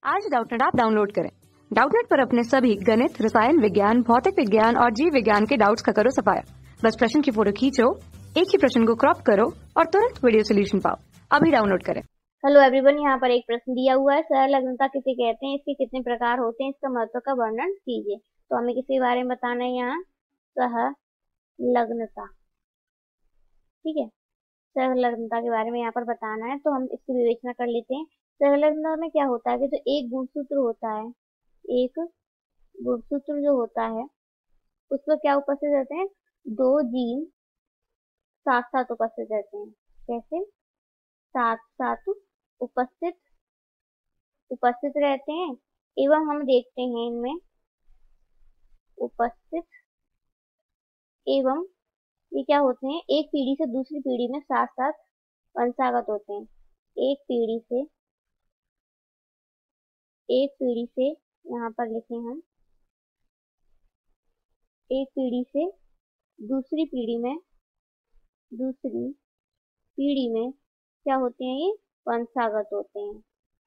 आज Doubtnut app download करें। Doubtnut पर अपने सभी गणित, रसायन विज्ञान, भौतिक विज्ञान और जीव विज्ञान के डाउट्स का करो सफाया। बस प्रश्न की फोटो खींचो, एक ही प्रश्न को क्रॉप करो और तुरंत वीडियो सोल्यूशन पाओ। अभी डाउनलोड करें। हेलो एवरीवन, यहाँ पर एक प्रश्न दिया हुआ है, सहलग्नता किसे कहते हैं, इसके कितने प्रकार होते हैं, इसका महत्व का वर्णन कीजिए। तो हमें किसके बारे में बताना है यहाँ, सहलग्नता। ठीक है, सहलग्नता के बारे में यहाँ पर बताना है, तो हम इसकी विवेचना कर लेते हैं। सहलग्नता में क्या होता है कि जो एक गुणसूत्र होता है, एक गुणसूत्र जो होता है उस पर क्या उपस्थित रहते हैं, दो जीन साथ साथ उपस्थित रहते हैं। कैसे? साथ साथ उपस्थित रहते हैं एवं हम देखते हैं इनमें उपस्थित एवं ये क्या होते हैं, एक पीढ़ी से दूसरी पीढ़ी में साथ साथ वंशागत होते हैं। एक पीढ़ी से यहाँ पर लिखें हम, एक पीढ़ी से दूसरी पीढ़ी में क्या होते हैं, ये वंशागत होते हैं,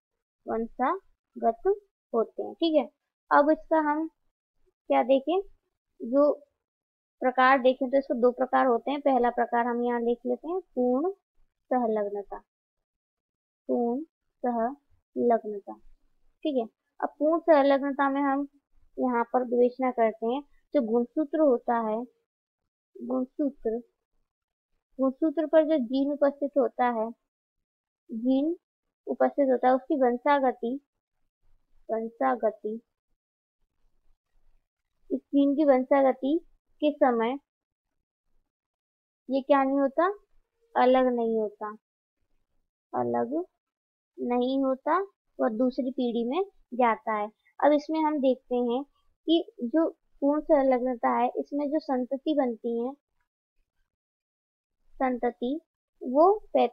ठीक है। अब इसका हम क्या देखें, जो प्रकार देखें तो इसको दो प्रकार होते हैं। पहला प्रकार हम यहाँ लिख लेते हैं, पूर्ण सहलग्नता। ठीक है। अब पूर्ण सहलग्नता में हम यहाँ पर विवेचना करते हैं, जो गुणसूत्र होता है, गुणसूत्र पर जो जीन उपस्थित होता है, उसकी वंशागति, इस जीन की वंशागति के समय ये क्या नहीं होता, अलग नहीं होता, वह दूसरी पीढ़ी में जाता है। अब इसमें हम देखते हैं कि जो पूर्ण सहलग्नता है, इसमें जो संतति बनती है, वो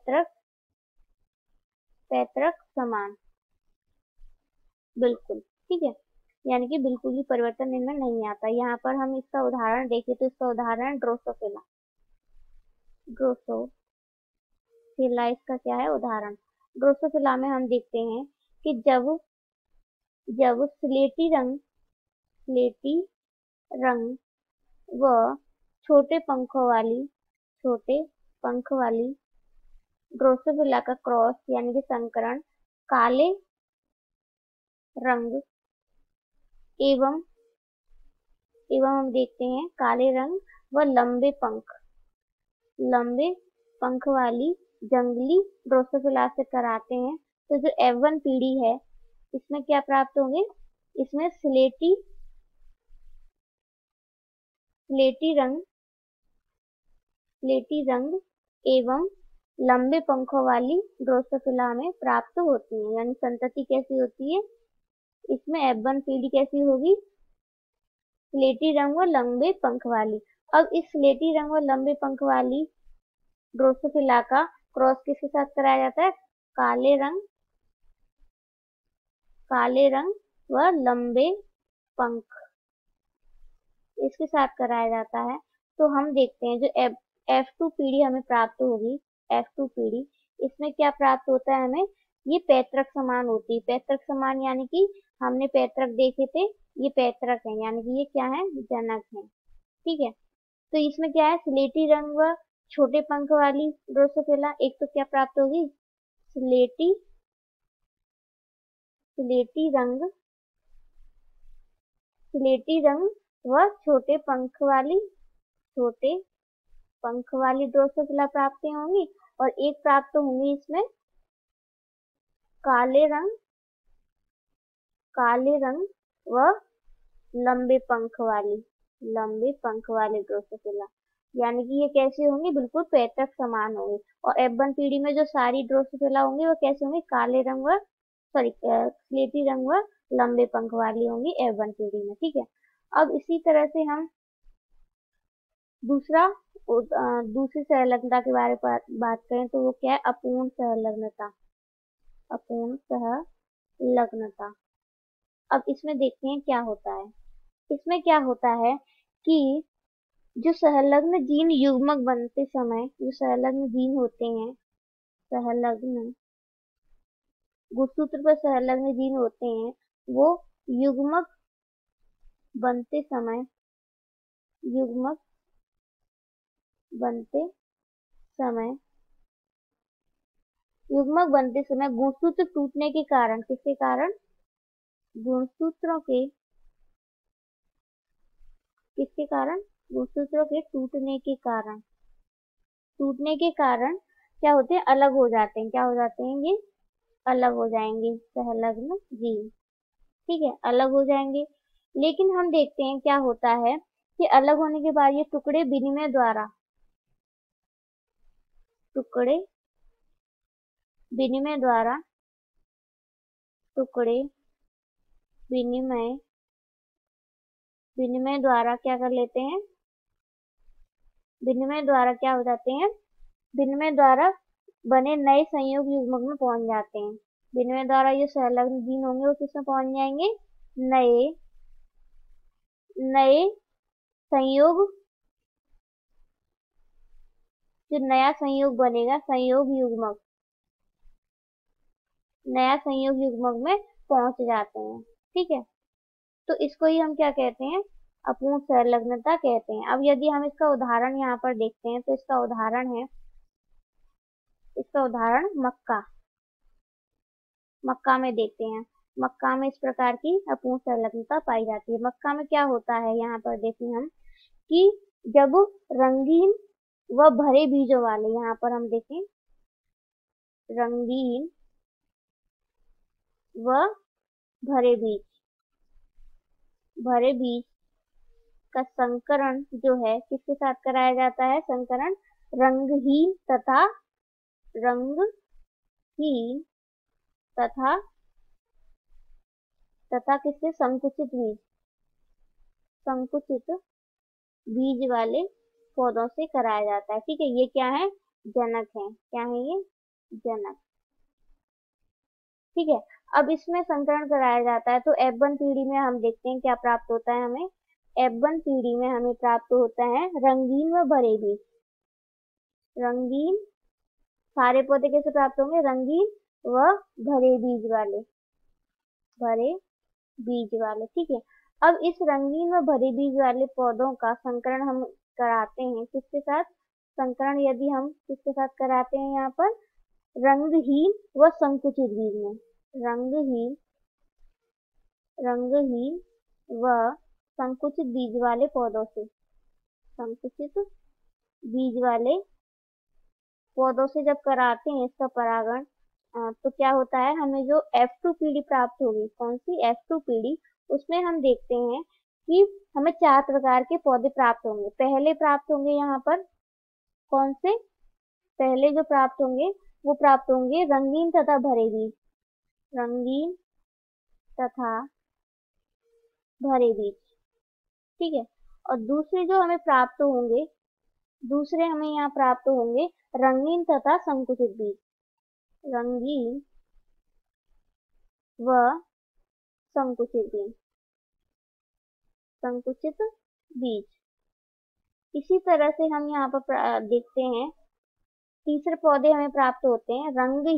पैतृक समान, बिल्कुल। ठीक है, यानी कि बिल्कुल भी परिवर्तन इनमें नहीं आता। यहाँ पर हम इसका उदाहरण देखें तो इसका उदाहरण ड्रोसोफिला इसका क्या है उदाहरण। ड्रोसोफिला में हम देखते हैं कि जब स्लेटी रंग व छोटे पंख वाली ड्रोसोफिला का क्रॉस यानी कि संकरण काले रंग एवं हम देखते हैं काले रंग व लंबे पंख वाली जंगली ड्रोसोफिला से कराते हैं, तो जो F1 पीढ़ी है इसमें क्या प्राप्त होंगे, इसमें स्लेटी रंग एवं लंबे पंखों वाली ड्रोसोफिला में प्राप्त होती है। यानी संतति कैसी होती है, इसमें F1 पीढ़ी कैसी होगी, स्लेटी रंग व लंबे पंख वाली। अब इस स्लेटी रंग व लंबे पंख वाली ड्रोसोफिला का क्रॉस किसके साथ कराया जाता है, काले रंग व लंबे पंख, इसके साथ कराया जाता है। तो हम देखते हैं जो F2 पीढ़ी हमें प्राप्त होगी, F2 पीढ़ी, इसमें क्या प्राप्त होता है हमें, ये पैतृक समान होती है। पैतृक समान यानी कि हमने पैतृक देखे थे, ये पैतृक है, यानी कि ये क्या है, जनक है। ठीक है, तो इसमें क्या है, स्लेटी रंग व छोटे पंख वाली ड्रोसोफिला, एक तो क्या प्राप्त होगी, स्लेटी रंग व छोटे पंख वाली ड्रोसोफिला प्राप्त होंगी, और एक प्राप्त होंगी इसमें काले रंग व लंबे पंख वाली ड्रोसोफिला, यानी कि ये कैसे होंगी, बिल्कुल पैतृक समान होंगे। और F1 पीढ़ी में जो सारी ड्रोसोफिला होंगी वो कैसे होंगी, स्लेटी रंग व लंबे पंख वाली होंगी F1 पीढ़ी में। ठीक है, अब इसी तरह से हम दूसरी सहलग्नता के बारे में बात करें तो वो क्या है, अपूर्ण सहलग्नता। अब इसमें देखते हैं क्या होता है। इसमें क्या होता है कि जो सहलग्न जीन युग्मक बनते समय, जो सहलग्न जीन होते हैं, गुणसूत्र पर संलग्न जीन होते हैं वो युग्मक बनते समय युग्मक बनते समय युग्मक बनते समय गुणसूत्र टूटने के कारण, किसके कारण? गुणसूत्रों के किसके कारण? गुणसूत्रों के टूटने के कारण क्या होते हैं? अलग हो जाते हैं। क्या हो जाते हैं? ये अलग हो जाएंगे संलग्न जीन। ठीक है, अलग हो जाएंगे। लेकिन हम देखते हैं क्या होता है कि अलग होने के बाद ये टुकड़े विनिमय द्वारा टुकड़े विनिमय द्वारा क्या कर लेते हैं? विनिमय द्वारा क्या हो जाते हैं? विनिमय द्वारा बने नए संयोग युग्मक में पहुंच जाते हैं। विनिमय द्वारा ये संलग्न जीन होंगे वो किसमें पहुंच जाएंगे? नए संयोग, जो नया संयोग बनेगा नया संयोग युग्मक में पहुंच जाते हैं। ठीक है, तो इसको ही हम क्या कहते हैं? अपूर्ण संलग्नता कहते हैं। अब यदि हम इसका उदाहरण यहाँ पर देखते हैं तो इसका उदाहरण मक्का में देखते हैं। मक्का में इस प्रकार की अपूर्ण संलग्नता पाई जाती है। मक्का में क्या होता है यहाँ पर देखें हम कि जब रंगीन व भरे बीजों वाले, यहाँ पर हम देखें रंगीन व भरे बीज का संकरण जो है किसके साथ कराया जाता है? संकरण रंगहीन तथा किससे? संकुचित बीज वाले पौधों से कराया जाता है। ठीक है, ये क्या है? जनक है। क्या है ये? जनक। ठीक है, अब इसमें संकरण कराया जाता है तो F1 पीढ़ी में हम देखते हैं क्या प्राप्त होता है हमें। F1 पीढ़ी में हमें प्राप्त होता है रंगीन व भरे बीज। रंगीन, सारे पौधे कैसे प्राप्त होंगे? रंगीन व भरे बीज वाले। ठीक है, अब इस रंगीन व भरे बीज वाले पौधों का संकरण हम कराते हैं किसके साथ? संकरण यदि हम किसके साथ कराते हैं यहाँ पर? रंगहीन व संकुचित बीज में। रंगहीन व संकुचित बीज वाले पौधों से, जब कराते हैं इसका परागण तो क्या होता है? हमें जो F2 पीढ़ी प्राप्त होगी, कौन सी? F2 पीढ़ी, उसमें हम देखते हैं कि हमें 4 प्रकार के पौधे प्राप्त होंगे। पहले प्राप्त होंगे यहाँ पर कौन से? पहले जो प्राप्त होंगे वो प्राप्त होंगे रंगीन तथा भरे बीज। ठीक है, और दूसरे हमें यहाँ प्राप्त होंगे रंगीन तथा संकुचित बीज। रंगीन व संकुचित बीज। इसी तरह से हम यहाँ पर देखते हैं तीसरे पौधे हमें प्राप्त होते हैं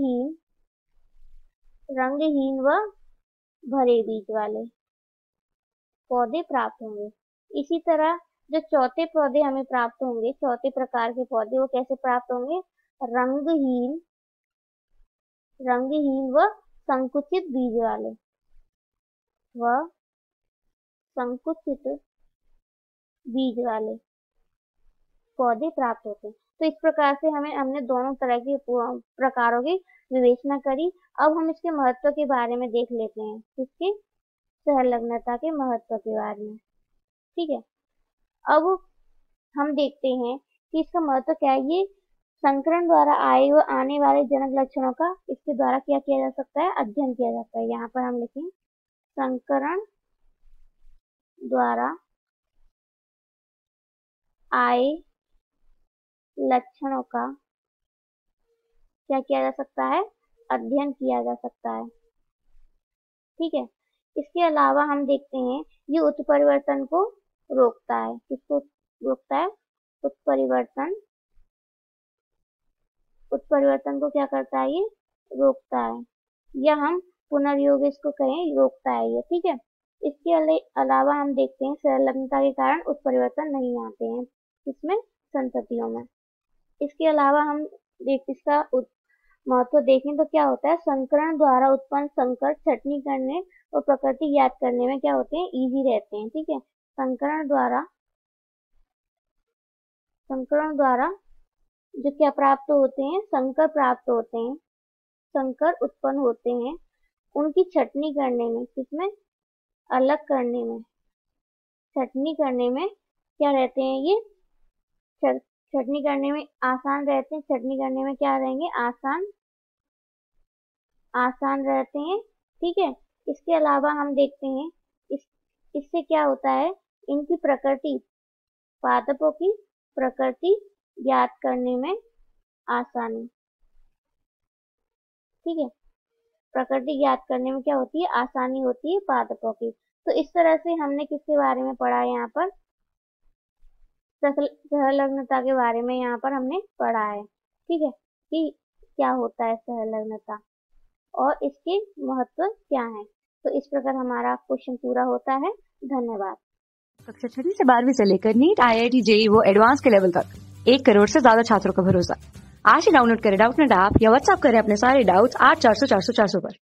रंगहीन व भरे बीज वाले पौधे प्राप्त होंगे। इसी तरह जो चौथे पौधे हमें प्राप्त होंगे, चौथे प्रकार के पौधे, वो कैसे प्राप्त होंगे? रंगहीन व संकुचित बीज वाले पौधे प्राप्त होते हैं। तो इस प्रकार से हमने दोनों तरह के प्रकारों की विवेचना करी। अब हम इसके महत्व के बारे में देख लेते हैं, इसके संलग्नता के महत्व के बारे में। ठीक है, अब हम देखते हैं कि इसका महत्व क्या है। ये संकरण द्वारा आने वाले जनक लक्षणों का इसके द्वारा क्या किया जा सकता है? अध्ययन किया जाता है। यहाँ पर हम लिखें संकरण द्वारा आए लक्षणों का क्या किया जा सकता है? अध्ययन किया जा सकता है। ठीक है, इसके अलावा हम देखते हैं ये उत्परिवर्तन को रोकता है। किसको रोकता है? उत्परिवर्तन को क्या करता है? ये रोकता है। या हम पुनर्योग इसको कहें, रोकता है ये, ठीक है। इसके अलावा हम देखते हैं संलग्नता के कारण उत्परिवर्तन नहीं आते हैं इसमें संततियों में। इसके अलावा हम इसका महत्व देखें तो क्या होता है, संकरण द्वारा उत्पन्न संकर छंटनी करने और प्रकृति ज्ञात करने में क्या होते हैं, इजी रहते हैं, ठीक है। संकरण द्वारा जो क्या प्राप्त होते हैं, संकर प्राप्त होते हैं, संकर उत्पन्न होते हैं, उनकी छंटनी करने में, किसमें, अलग करने में, छंटनी करने में क्या रहते हैं, ये छंटनी करने में आसान रहते हैं, छंटनी करने में क्या रहेंगे, आसान रहते हैं, ठीक है। इसके अलावा हम देखते हैं इससे क्या होता है, इनकी प्रकृति, पादपों की प्रकृति ज्ञात करने में आसानी, ठीक है। प्रकृति ज्ञात करने में क्या होती है, आसानी होती है पादपों की। तो इस तरह से हमने किसके बारे में पढ़ा है, यहाँ पर सहलग्नता के बारे में यहाँ पर हमने पढ़ा है, ठीक है, कि क्या होता है सहलग्नता और इसके महत्व क्या है। तो इस प्रकार हमारा क्वेश्चन पूरा होता है। धन्यवाद। कक्षा 6 से 12वीं से लेकर नीट, IIT, JEE वो एडवांस के लेवल तक 1 करोड़ से ज्यादा छात्रों का भरोसा। आज ही डाउनलोड करें डाउटनेट ऐप या व्हाट्सएप करें अपने सारे डाउट्स 8400 400 400 पर।